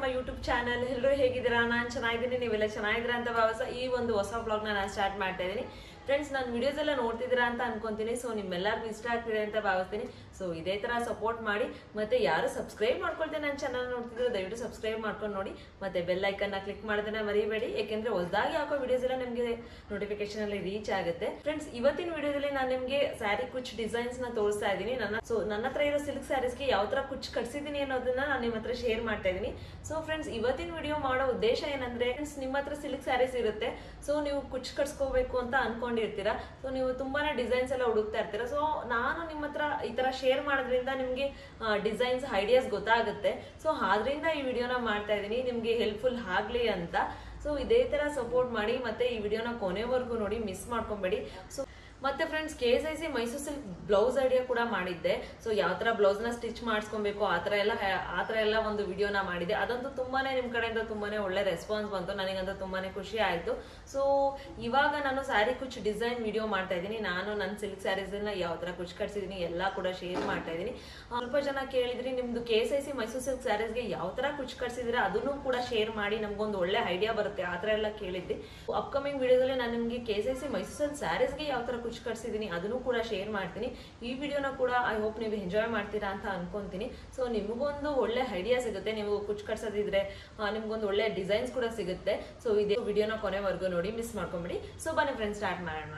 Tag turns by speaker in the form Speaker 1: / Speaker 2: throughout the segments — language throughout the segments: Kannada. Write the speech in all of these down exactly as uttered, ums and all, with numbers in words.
Speaker 1: ನಮ್ಮ ಯೂಟ್ಯೂಬ್ ಚಾನಲ್. ಎಲ್ಲರೂ ಹೇಗಿದ್ದೀರಾ? ನಾನು ಚೆನ್ನಾಗಿದ್ದೀನಿ, ನೀವೆಲ್ಲ ಚೆನ್ನಾಗಿದ್ದೀರಾ ಅಂತ ಭಾವಿಸ ಈ ಒಂದು ಹೊಸ ಬ್ಲಾಗ್ನ ನಾನು ಸ್ಟಾರ್ಟ್ ಮಾಡ್ತಾ ಇದ್ದೀನಿ. ಫ್ರೆಂಡ್ಸ್, ನಾನು ವಿಡಿಯೋಸ್ ಎಲ್ಲ ನೋಡ್ತಿದ್ದೀರಾ ಅಂತ ಅನ್ಕೊಂತೀನಿ. ಸೊ ನಿಮ್ಮೆಲ್ಲರಿಗೂ ಇಷ್ಟ ಆಗ್ತಿದೆ ಅಂತ ಭಾವಿಸ್ತೀನಿ. ಸೊ ಇದೇ ತರ ಸಪೋರ್ಟ್ ಮಾಡಿ. ಮತ್ತೆ ಯಾರು ಸಬ್ಸ್ಕ್ರೈಬ್ ಮಾಡ್ಕೊಳ್ತೇನೆ ನನ್ನ ಚಾನಲ್ ನೋಡ್ತಿದ್ರೆ ದಯವಿಟ್ಟು ಸಬ್ಸ್ಕ್ರೈಬ್ ಮಾಡ್ಕೊಂಡು ನೋಡಿ. ಮತ್ತೆ ಬೆಲ್ ಐಕನ್ ನ ಕ್ಲಿಕ್ ಮಾಡೋದನ್ನ ಮರಿಬೇಡಿ, ಯಾಕೆಂದ್ರೆ ಹೊಸದಾಗಿ ಹಾಕೋ ವಿಡಿಯೋಸ್ ಎಲ್ಲ ನಿಮಗೆ ನೋಟಿಫಿಕೇಶನ್ ಅಲ್ಲಿ ರೀಚ್ ಆಗುತ್ತೆ. ಫ್ರೆಂಡ್ಸ್, ಇವತ್ತಿನ ವಿಡಿಯೋದಲ್ಲಿ ನಾನು ನಿಮಗೆ ಸ್ಯಾರಿ ಕುಚ್ ಡಿಸೈನ್ಸ್ ನ ತೋರಿಸ್ತಾ ಇದ್ದೀನಿ. ನನ್ನ ಸೊ ನನ್ನ ಹತ್ರ ಇರೋ ಸಿಲ್ಕ್ ಸ್ಯಾರೀಸ್ಗೆ ಯಾವ ತರ ಕುಚ್ ಕಟ್ಸಿದೀನಿ ಅನ್ನೋದನ್ನ ನಾನು ನಿಮ್ಮ ಹತ್ರ ಶೇರ್ ಮಾಡ್ತಾ ಇದ್ದೀನಿ. ಸೊ ಫ್ರೆಂಡ್ಸ್, ಇವತ್ತಿನ ವಿಡಿಯೋ ಮಾಡೋ ಉದ್ದೇಶ ಏನಂದ್ರೆ, ಫ್ರೆಂಡ್ಸ್ ನಿಮ್ಮ ಹತ್ರ ಸಿಲ್ಕ್ ಸ್ಯಾರೀಸ್ ಇರುತ್ತೆ. ಸೊ ನೀವು ಕುಚ್ ಕಟ್ಸ್ಕೋಬೇಕು ಅಂತ ಅನ್ಕೊಂಡಿರ್ತೀರಾ. ಸೊ ನೀವು ತುಂಬಾನೇ ಡಿಸೈನ್ಸ್ ಎಲ್ಲ ಹುಡುಕ್ತಾ ಇರ್ತೀರಾ. ಸೊ ನಾನು ನಿಮ್ಮ ಹತ್ರ ಈ ತರ ಶೇರ್ ಮಾಡೋದ್ರಿಂದ ನಿಮ್ಗೆ ಡಿಸೈನ್ಸ್ ಐಡಿಯಾಸ್ ಗೊತ್ತಾಗುತ್ತೆ. ಸೊ ಆದ್ರಿಂದ ಈ ವಿಡಿಯೋನ ಮಾಡ್ತಾ ಇದ್ದೀನಿ, ನಿಮ್ಗೆ ಹೆಲ್ಪ್ಫುಲ್ ಆಗ್ಲಿ ಅಂತ. ಸೊ ಇದೇ ತರ ಸಪೋರ್ಟ್ ಮಾಡಿ, ಮತ್ತೆ ಈ ವಿಡಿಯೋನ ಕೊನೆವರೆಗೂ ನೋಡಿ, ಮಿಸ್ ಮಾಡ್ಕೊಂಬೇಡಿ. ಸೊ ಮತ್ತೆ friends, K S I C Mysore silk blouse idea ಕೂಡ ಮಾಡಿದ್ದೆ. ಸೊ ಯಾವ ತರ ಬ್ಲೌಸ್ ನ ಸ್ಟಿಚ್ ಮಾಡಿಸ್ಕೊಬೇಕು ಆತರ ಎಲ್ಲ ಆತರ ಎಲ್ಲ ಒಂದು ವಿಡಿಯೋನ ಮಾಡಿದೆ. ಅದಂತೂ ತುಂಬಾನೇ ನಿಮ್ ಕಡೆಯಿಂದ ತುಂಬಾನೇ ಒಳ್ಳೆ ರೆಸ್ಪಾನ್ಸ್ ಬಂತು, ನನಗಂತೂ ತುಂಬಾನೇ ಖುಷಿ ಆಯ್ತು. ಸೊ ಇವಾಗ ನಾನು ಸ್ಯಾರಿ ಕುಚ್ ಡಿಸೈನ್ ವಿಡಿಯೋ ಮಾಡ್ತಾ ಇದ್ದೀನಿ. ನಾನು ನನ್ನ ಸಿಲ್ಕ್ ಸ್ಯಾರೀಸ್ ನ ಯಾವ ತರ ಕುಚ್ ಕಟ್ಸಿದೀನಿ ಎಲ್ಲ ಕೂಡ ಶೇರ್ ಮಾಡ್ತಾ ಇದ್ದೀನಿ. ಸ್ವಲ್ಪ ಜನ ಕೇಳಿದ್ರಿ, ನಿಮ್ದು K S I C Mysore silk ಸ್ಯಾರೀಸ್ಗೆ ಯಾವ ತರ ಕುಚ್ ಕಟ್ಸಿದ್ರೆ ಅದನ್ನು ಕೂಡ ಶೇರ್ ಮಾಡಿ, ನಮ್ಗೊಂದು ಒಳ್ಳೆ ಐಡಿಯಾ ಬರುತ್ತೆ, ಆತರ ಎಲ್ಲ ಕೇಳಿದ್ರಿ. ಅಪ್ಕಮಿಂಗ್ ವಿಡಿಯೋದಲ್ಲಿ ನಾನು ನಿಮ್ಗೆ K S I C Mysore silk ಸ್ಯಾರೀಸ್ಗೆ ಯಾವ ತರ ಕುಚ್ ಕಟ್ಸಿದೀನಿ ಅದನ್ನು ಕೂಡ ಶೇರ್ ಮಾಡ್ತೀನಿ. ಈ ವಿಡಿಯೋನ ಕೂಡ ಐ ಹೋಪ್ ನೀವು ಎಂಜಾಯ್ ಮಾಡ್ತೀರಾ ಅಂತ ಅನ್ಕೊಂತೀನಿ. ಸೊ ನಿಮಗೊಂದು ಒಳ್ಳೆ ಐಡಿಯಾ ಸಿಗುತ್ತೆ, ನೀವು ಕುಚ್ ಕಟ್ಸೋದಿದ್ರೆ ನಿಮ್ಗೊಂದು ಒಳ್ಳೆ ಡಿಸೈನ್ಸ್ ಕೂಡ ಸಿಗುತ್ತೆ. ಸೊ ಇದೇ ವಿಡಿಯೋನ ಕೊನೆವರೆಗೂ ನೋಡಿ, ಮಿಸ್ ಮಾಡ್ಕೊಂಬಿಡಿ. ಸೊ ಬನ್ನಿ ಫ್ರೆಂಡ್ಸ್, ಸ್ಟಾರ್ಟ್ ಮಾಡೋಣ.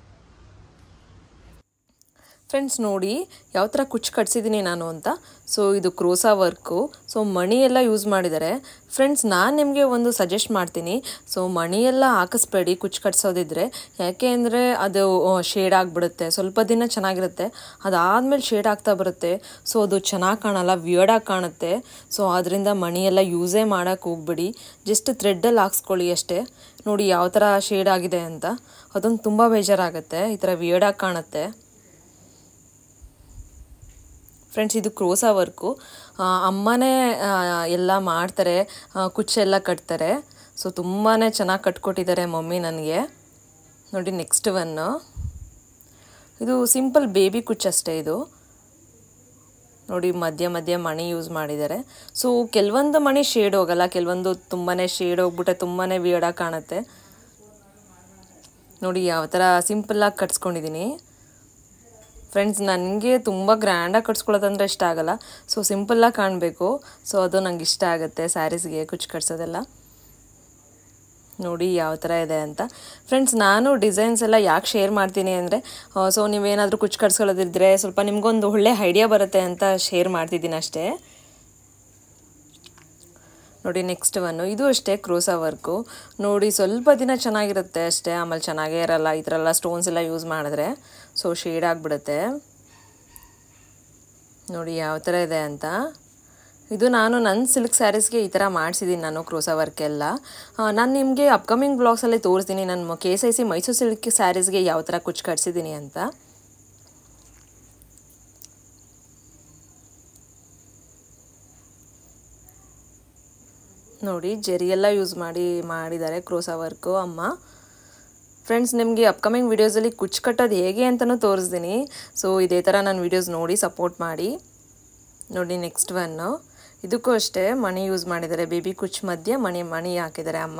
Speaker 2: ಫ್ರೆಂಡ್ಸ್ ನೋಡಿ ಯಾವ ಥರ ಕುಚ್ ಕಟ್ಸಿದ್ದೀನಿ ನಾನು ಅಂತ. ಸೊ ಇದು ಕ್ರೋಸಾ ವರ್ಕು. ಸೊ ಮಣಿ ಎಲ್ಲ ಯೂಸ್ ಮಾಡಿದ್ದಾರೆ. ಫ್ರೆಂಡ್ಸ್, ನಾನು ನಿಮಗೆ ಒಂದು ಸಜೆಸ್ಟ್ ಮಾಡ್ತೀನಿ. ಸೊ ಮಣಿ ಎಲ್ಲ ಹಾಕಿಸ್ಬೇಡಿ ಕುಚ್ ಕಟ್ಸೋದಿದ್ರೆ, ಯಾಕೆ ಅಂದರೆ ಅದು ಶೇಡ್ ಆಗಿಬಿಡುತ್ತೆ. ಸ್ವಲ್ಪ ದಿನ ಚೆನ್ನಾಗಿರುತ್ತೆ, ಅದಾದಮೇಲೆ ಶೇಡ್ ಆಗ್ತಾ ಬರುತ್ತೆ. ಸೊ ಅದು ಚೆನ್ನಾಗಿ ಕಾಣಲ್ಲ, ವಿಯರ್ಡಾಗಿ ಕಾಣುತ್ತೆ. ಸೊ ಅದರಿಂದ ಮಣಿ ಎಲ್ಲ ಯೂಸೇ ಮಾಡೋಕ್ಕೆ ಹೋಗ್ಬೇಡಿ, ಜಸ್ಟ್ ಥ್ರೆಡ್ಡಲ್ಲಿ ಹಾಕ್ಸ್ಕೊಳ್ಳಿ ಅಷ್ಟೇ. ನೋಡಿ ಯಾವ ಥರ ಶೇಡ್ ಆಗಿದೆ ಅಂತ, ಅದೊಂದು ತುಂಬ ಬೇಜಾರಾಗುತ್ತೆ, ಈ ಥರ ವಿಯರ್ಡಾಗಿ ಕಾಣುತ್ತೆ. ಫ್ರೆಂಡ್ಸ್, ಇದು ಕ್ರೋಸಾ ವರ್ಕು. ಅಮ್ಮನೇ ಎಲ್ಲ ಮಾಡ್ತಾರೆ, ಕುಚ್ಚೆಲ್ಲ ಕಟ್ತಾರೆ. ಸೊ ತುಂಬಾ ಚೆನ್ನಾಗಿ ಕಟ್ಕೊಟ್ಟಿದ್ದಾರೆ ಮಮ್ಮಿ ನನಗೆ. ನೋಡಿ ನೆಕ್ಸ್ಟ್ ಒನ್ನು, ಇದು ಸಿಂಪಲ್ ಬೇಬಿ ಕುಚ್ ಅಷ್ಟೇ. ಇದು ನೋಡಿ ಮಧ್ಯ ಮಧ್ಯ ಮಣಿ ಯೂಸ್ ಮಾಡಿದ್ದಾರೆ. ಸೊ ಕೆಲವೊಂದು ಮಣಿ ಶೇಡ್ ಹೋಗಲ್ಲ, ಕೆಲವೊಂದು ತುಂಬಾ ಶೇಡ್ ಹೋಗ್ಬಿಟ್ಟೆ ತುಂಬಾ ವಿಯರ್ಡಾಗಿ ಕಾಣುತ್ತೆ. ನೋಡಿ ಯಾವ ಥರ ಸಿಂಪಲ್ಲಾಗಿ ಕಟ್ಸ್ಕೊಂಡಿದ್ದೀನಿ. ಫ್ರೆಂಡ್ಸ್, ನನಗೆ ತುಂಬ ಗ್ರ್ಯಾಂಡಾಗಿ ಕಟ್ಸ್ಕೊಳ್ಳೋದಂದ್ರೆ ಇಷ್ಟ ಆಗಲ್ಲ. ಸೊ ಸಿಂಪಲ್ಲಾಗಿ ಕಾಣಬೇಕು. ಸೊ ಅದು ನಂಗೆ ಇಷ್ಟ ಆಗುತ್ತೆ ಸ್ಯಾರೀಸ್ಗೆ ಕುಚ್ ಕಟ್ಸೋದೆಲ್ಲ. ನೋಡಿ ಯಾವ ಥರ ಇದೆ ಅಂತ. ಫ್ರೆಂಡ್ಸ್, ನಾನು ಡಿಸೈನ್ಸ್ ಎಲ್ಲ ಯಾಕೆ ಶೇರ್ ಮಾಡ್ತೀನಿ ಅಂದರೆ, ಸೊ ನೀವೇನಾದರೂ ಕುಚ್ ಕಟ್ಸ್ಕೊಳ್ಳೋದಿದ್ರೆ ಸ್ವಲ್ಪ ನಿಮ್ಗೊಂದು ಒಳ್ಳೆ ಐಡಿಯಾ ಬರುತ್ತೆ ಅಂತ ಶೇರ್ ಮಾಡ್ತಿದ್ದೀನಿ ಅಷ್ಟೇ. ನೋಡಿ ನೆಕ್ಸ್ಟ್ ಒನ್ನು, ಇದು ಅಷ್ಟೇ ಕ್ರೋಸಾ ವರ್ಕು. ನೋಡಿ ಸ್ವಲ್ಪ ದಿನ ಚೆನ್ನಾಗಿರುತ್ತೆ ಅಷ್ಟೇ, ಆಮೇಲೆ ಚೆನ್ನಾಗೇ ಇರಲ್ಲ. ಈ ಥರ ಎಲ್ಲ ಸ್ಟೋನ್ಸ್ ಎಲ್ಲ ಯೂಸ್ ಮಾಡಿದ್ರೆ ಸೊ ಶೇಡ್ ಆಗಿಬಿಡುತ್ತೆ. ನೋಡಿ ಯಾವ ಥರ ಇದೆ ಅಂತ. ಇದು ನಾನು ನನ್ನ ಸಿಲ್ಕ್ ಸ್ಯಾರೀಸ್ಗೆ ಈ ಥರ ಮಾಡಿಸಿದ್ದೀನಿ ನಾನು ಕ್ರೋಸಾ ವರ್ಕೆಲ್ಲ. ನಾನು ನಿಮಗೆ ಅಪ್ಕಮಿಂಗ್ ಬ್ಲಾಗ್ಸಲ್ಲಿ ತೋರಿಸ್ತೀನಿ ನಾನು K S I C Mysore silk ಸ್ಯಾರೀಸ್ಗೆ ಯಾವ ಥರ ಕುಚ್ ಕಟ್ಸಿದ್ದೀನಿ ಅಂತ. ನೋಡಿ ಜೆರಿ ಎಲ್ಲ ಯೂಸ್ ಮಾಡಿ ಮಾಡಿದ್ದಾರೆ ಕ್ರೋಸಾ ವರ್ಕು ಅಮ್ಮ. ಫ್ರೆಂಡ್ಸ್, ನಿಮಗೆ ಅಪ್ಕಮಿಂಗ್ ವೀಡಿಯೋಸಲ್ಲಿ ಕುಚ್ ಕಟ್ಟೋದು ಹೇಗೆ ಅಂತಲೂ ತೋರಿಸ್ತೀನಿ. ಸೊ ಇದೇ ಥರ ನನ್ನ ವೀಡಿಯೋಸ್ ನೋಡಿ ಸಪೋರ್ಟ್ ಮಾಡಿ. ನೋಡಿ ನೆಕ್ಸ್ಟ್ ಒನ್ನು, ಇದಕ್ಕೂ ಅಷ್ಟೇ ಮಣಿ ಯೂಸ್ ಮಾಡಿದ್ದಾರೆ. ಬೇಬಿ ಕುಚ್ ಮಧ್ಯೆ ಮಣಿ ಮಣಿ ಹಾಕಿದ್ದಾರೆ ಅಮ್ಮ.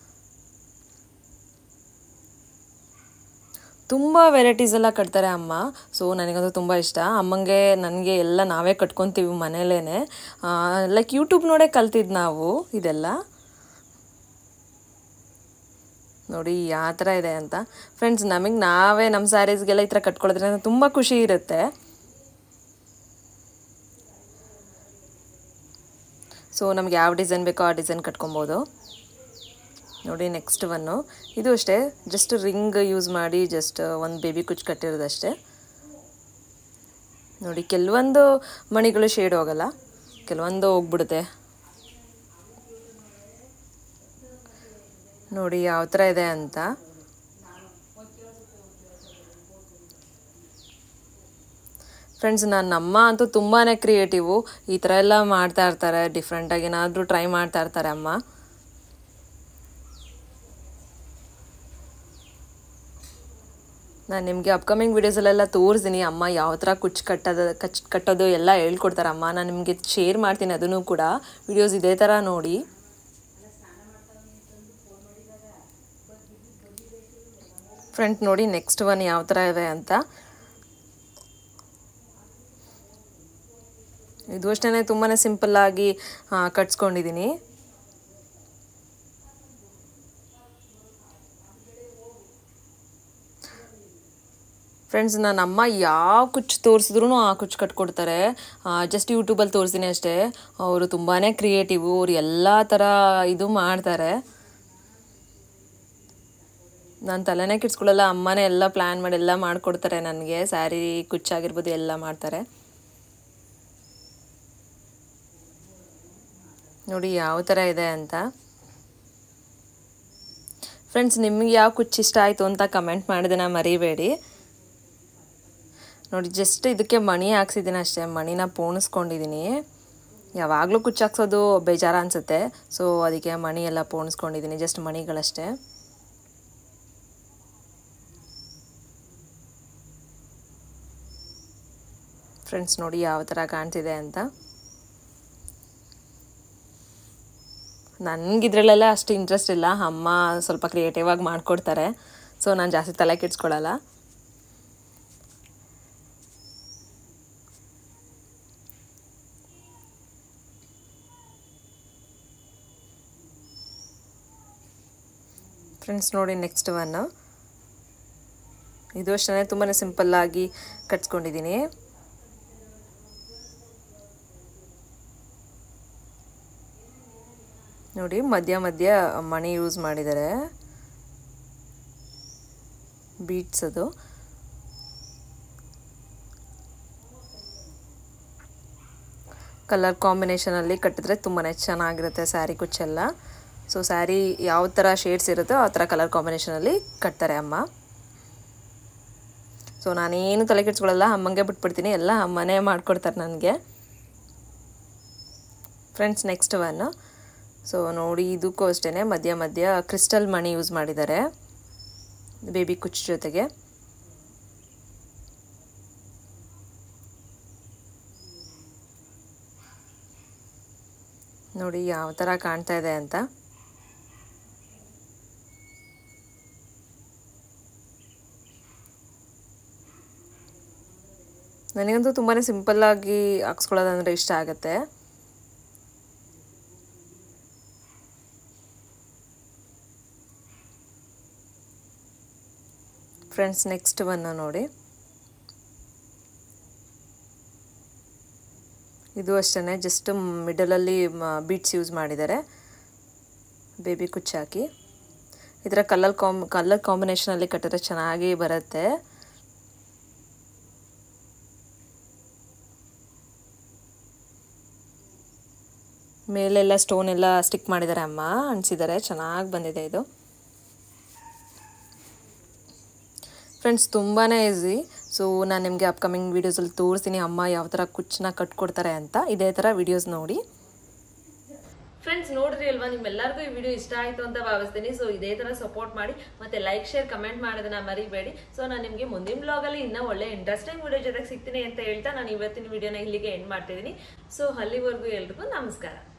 Speaker 2: ತುಂಬ ವೆರೈಟೀಸ್ ಎಲ್ಲ ಕಟ್ತಾರೆ ಅಮ್ಮ. ಸೊ ನನಗಂತೂ ತುಂಬ ಇಷ್ಟ. ಅಮ್ಮಂಗೆ ನನಗೆ ಎಲ್ಲ ನಾವೇ ಕಟ್ಕೊತೀವಿ ಮನೇಲೇ, ಲೈಕ್ ಯೂಟ್ಯೂಬ್ ನೋಡೇ ಕಲ್ತಿದ್ದು ನಾವು ಇದೆಲ್ಲ. ನೋಡಿ ಯಾವ ಥರ ಇದೆ ಅಂತ. ಫ್ರೆಂಡ್ಸ್, ನಮಗೆ ನಾವೇ ನಮ್ಮ ಸ್ಯಾರೀಸ್ಗೆಲ್ಲ ಈ ಥರ ಕಟ್ಕೊಳ್ಳೋದ್ರಿಂದ ತುಂಬ ಖುಷಿ ಇರುತ್ತೆ. ಸೊ ನಮ್ಗೆ ಯಾವ ಡಿಸೈನ್ ಬೇಕೋ ಆ ಡಿಸೈನ್ ಕಟ್ಕೊಬೋದು. ನೋಡಿ ನೆಕ್ಸ್ಟ್ ಒನ್ನು, ಇದು ಅಷ್ಟೇ ಜಸ್ಟ್ ರಿಂಗ್ ಯೂಸ್ ಮಾಡಿ ಜಸ್ಟ್ ಒಂದು ಬೇಬಿ ಕುಚ್ ಕಟ್ಟಿರೋದಷ್ಟೇ. ನೋಡಿ ಕೆಲವೊಂದು ಮಣಿಗಳು ಶೇಡ್ ಹೋಗಲ್ಲ, ಕೆಲವೊಂದು ಹೋಗ್ಬಿಡುತ್ತೆ. ನೋಡಿ ಯಾವ ಥರ ಇದೆ ಅಂತ. ಫ್ರೆಂಡ್ಸ್, ನನ್ನ ಅಮ್ಮ ಅಂತೂ ತುಂಬಾ ಕ್ರಿಯೇಟಿವು. ಈ ಥರ ಎಲ್ಲ ಮಾಡ್ತಾ ಇರ್ತಾರೆ, ಡಿಫ್ರೆಂಟಾಗಿ ಏನಾದರೂ ಟ್ರೈ ಮಾಡ್ತಾ ಇರ್ತಾರೆ ಅಮ್ಮ. ನಾನು ನಿಮಗೆ ಅಪ್ಕಮಿಂಗ್ ವೀಡಿಯೋಸಲ್ಲೆಲ್ಲ ತೋರಿಸ್ತೀನಿ ಅಮ್ಮ ಯಾವ ಥರ ಕುಚ್ಚು ಕಟ್ಟೋದು ಕಚ್ ಕಟ್ಟೋದು ಎಲ್ಲ ಹೇಳ್ಕೊಡ್ತಾರೆ ಅಮ್ಮ. ನಾನು ನಿಮಗೆ ಶೇರ್ ಮಾಡ್ತೀನಿ ಅದನ್ನು ಕೂಡ ವಿಡಿಯೋಸ್ ಇದೇ ಥರ ನೋಡಿ. ಫ್ರೆಂಡ್ ನೋಡಿ ನೆಕ್ಸ್ಟ್ ಒನ್ ಯಾವ ಥರ ಇದೆ ಅಂತ. ಇದು ಅಷ್ಟೇ ತುಂಬಾ ಸಿಂಪಲ್ಲಾಗಿ ಕಟ್ಸ್ಕೊಂಡಿದ್ದೀನಿ. ಫ್ರೆಂಡ್ಸ್ ನನ್ನ ಅಮ್ಮ ಯಾವ ಕುಚ್ಚು ತೋರಿಸಿದ್ರು ಆ ಕುಚ್ಚು ಕಟ್ಕೊಡ್ತಾರೆ. ಜಸ್ಟ್ ಯೂಟ್ಯೂಬಲ್ಲಿ ತೋರಿಸ್ತೀನಿ ಅಷ್ಟೇ. ಅವರು ತುಂಬಾ ಕ್ರಿಯೇಟಿವು, ಅವ್ರು ಎಲ್ಲ ಥರ ಇದು ಮಾಡ್ತಾರೆ. ನಾನು ತಲೆನೇ ಕಿಡ್ಸ್ಕೊಳ್ಳಲ್ಲ, ಅಮ್ಮನೇ ಎಲ್ಲ ಪ್ಲ್ಯಾನ್ ಮಾಡಿ ಎಲ್ಲ ಮಾಡಿಕೊಡ್ತಾರೆ ನನಗೆ. ಸ್ಯಾರಿ ಕುಚ್ಚಾಗಿರ್ಬೋದು ಎಲ್ಲ ಮಾಡ್ತಾರೆ. ನೋಡಿ ಯಾವ ಥರ ಇದೆ ಅಂತ. ಫ್ರೆಂಡ್ಸ್ ನಿಮಗೆ ಯಾವ ಕುಚ್ಚು ಇಷ್ಟ ಆಯಿತು ಅಂತ ಕಮೆಂಟ್ ಮಾಡೋದನ್ನ ಮರಿಬೇಡಿ. ನೋಡಿ ಜಸ್ಟ್ ಇದಕ್ಕೆ ಮಣಿ ಹಾಕ್ಸಿದ್ದೀನಿ ಅಷ್ಟೇ, ಮಣಿನ ಪೋಣಿಸ್ಕೊಂಡಿದ್ದೀನಿ. ಯಾವಾಗಲೂ ಕುಚ್ಚು ಹಾಕ್ಸೋದು ಬೇಜಾರು ಅನಿಸುತ್ತೆ, ಸೊ ಅದಕ್ಕೆ ಮಣಿ ಎಲ್ಲ ಪೋಣಿಸ್ಕೊಂಡಿದ್ದೀನಿ, ಜಸ್ಟ್ ಮಣಿಗಳಷ್ಟೇ. ಫ್ರೆಂಡ್ಸ್ ನೋಡಿ ಯಾವ ಥರ ಕಾಣ್ತಿದೆ ಅಂತ. ನನಗಿದ್ರಲ್ಲೆಲ್ಲ ಅಷ್ಟು ಇಂಟ್ರೆಸ್ಟ್ ಇಲ್ಲ, ಅಮ್ಮ ಸ್ವಲ್ಪ ಕ್ರಿಯೇಟಿವ್ ಆಗಿ ಮಾಡಿಕೊಡ್ತಾರೆ, ಸೊ ನಾನು ಜಾಸ್ತಿ ತಲೆ ಕೆಡಿಸ್ಕೊಳ್ಳಲ್ಲ. ಫ್ರೆಂಡ್ಸ್ ನೋಡಿ ನೆಕ್ಸ್ಟ್ ಒನ್ನು, ಇದು ಅಷ್ಟೇ ತುಂಬಾ ಸಿಂಪಲ್ಲಾಗಿ ಕಟ್ಸ್ಕೊಂಡಿದ್ದೀನಿ. ನೋಡಿ ಮಧ್ಯ ಮಧ್ಯ ಮಣಿ ಯೂಸ್ ಮಾಡಿದ್ದಾರೆ, ಬೀಟ್ಸ್ ಅದು. ಕಲರ್ ಕಾಂಬಿನೇಷನಲ್ಲಿ ಕಟ್ಟಿದ್ರೆ ತುಂಬಾ ಚೆನ್ನಾಗಿರುತ್ತೆ ಸ್ಯಾರಿ ಕುಚ್ಚೆಲ್ಲ. ಸೊ ಸ್ಯಾರಿ ಯಾವ ಥರ ಶೇಡ್ಸ್ ಇರುತ್ತೋ ಆ ಥರ ಕಲರ್ ಕಾಂಬಿನೇಷನಲ್ಲಿ ಕಟ್ತಾರೆ ಅಮ್ಮ. ಸೊ ನಾನೇನು ತಲೆ ಕೆಡಿಸ್ಕೊಳ್ಳಲ್ಲ, ಅಮ್ಮಂಗೆ ಬಿಟ್ಬಿಡ್ತೀನಿ, ಎಲ್ಲ ಅಮ್ಮನೇ ಮಾಡಿಕೊಡ್ತಾರೆ ನನಗೆ. ಫ್ರೆಂಡ್ಸ್ ನೆಕ್ಸ್ಟ್ ಒನ್, ಸೊ ನೋಡಿ ಇದಕ್ಕೂ ಅಷ್ಟೇ ಮಧ್ಯ ಮಧ್ಯ ಕ್ರಿಸ್ಟಲ್ ಮಣಿ ಯೂಸ್ ಮಾಡಿದ್ದಾರೆ ಬೇಬಿ ಕುಚ್ಚು ಜೊತೆಗೆ. ನೋಡಿ ಯಾವ ಥರ ಕಾಣ್ತಾ ಇದೆ ಅಂತ. ನನಗಂತೂ ತುಂಬಾ ಸಿಂಪಲ್ಲಾಗಿ ಹಾಕ್ಸ್ಕೊಳ್ಳೋದಂದರೆ ಇಷ್ಟ ಆಗುತ್ತೆ. ಫ್ರೆಂಡ್ಸ್ ನೆಕ್ಸ್ಟ್ ಒನ್ನು ನೋಡಿ, ಇದು ಅಷ್ಟೇ ಜಸ್ಟ್ ಮಿಡಲಲ್ಲಿ ಬೀಟ್ಸ್ ಯೂಸ್ ಮಾಡಿದ್ದಾರೆ ಬೇಬಿ ಕುಚ್ಚು ಹಾಕಿ. ಇದರ ಕಲರ್ ಕಾಂಬ್ ಕಲರ್ ಕಾಂಬಿನೇಷನಲ್ಲಿ ಕಟ್ಟಿದ್ರೆ ಚೆನ್ನಾಗಿ ಬರುತ್ತೆ. ಮೇಲೆಲ್ಲ ಸ್ಟೋನ್ ಎಲ್ಲ ಸ್ಟಿಕ್ ಮಾಡಿದ್ದಾರೆ ಅಮ್ಮ, ಅಂಟಿಸಿದ್ದಾರೆ, ಚೆನ್ನಾಗಿ ಬಂದಿದೆ ಇದು. ಫ್ರೆಂಡ್ಸ್ ತುಂಬಾ ಈಸಿ. ಸೊ ನಾನು ನಿಮಗೆ ಅಪ್ಕಮಿಂಗ್ ವೀಡಿಯೋಸಲ್ಲಿ ತೋರಿಸ್ತೀನಿ ಅಮ್ಮ ಯಾವ ಥರ ಕುಚ್ಚನ್ನ ಕಟ್ಕೊಡ್ತಾರೆ ಅಂತ. ಇದೇ ಥರ ವೀಡಿಯೋಸ್ ನೋಡಿ.
Speaker 1: ಫ್ರೆಂಡ್ಸ್ ನೋಡ್ರಿ ಅಲ್ವಾ, ನಿಮ್ಮೆಲ್ಲರಿಗೂ ಈ ವಿಡಿಯೋ ಇಷ್ಟ ಆಯಿತು ಅಂತ ಭಾವಿಸ್ತೀನಿ. ಸೊ ಇದೇ ಥರ ಸಪೋರ್ಟ್ ಮಾಡಿ ಮತ್ತೆ ಲೈಕ್ ಶೇರ್ ಕಮೆಂಟ್ ಮಾಡೋದನ್ನ ಮರಿಬೇಡಿ. ಸೊ ನಾನು ನಿಮಗೆ ಮುಂದಿನ ಬ್ಲಾಗಲ್ಲಿ ಇನ್ನೂ ಒಳ್ಳೆ ಇಂಟ್ರೆಸ್ಟಿಂಗ್ ವಿಡಿಯೋ ಜೊತೆಗೆ ಸಿಗ್ತೀನಿ ಅಂತ ಹೇಳ್ತಾ ನಾನು ಇವತ್ತಿನ ವಿಡಿಯೋನ ಇಲ್ಲಿಗೆ ಎಂಡ್ ಮಾಡ್ತಿದ್ದೀನಿ. ಸೊ ಅಲ್ಲಿವರೆಗೂ ಎಲ್ರಿಗೂ ನಮಸ್ಕಾರ.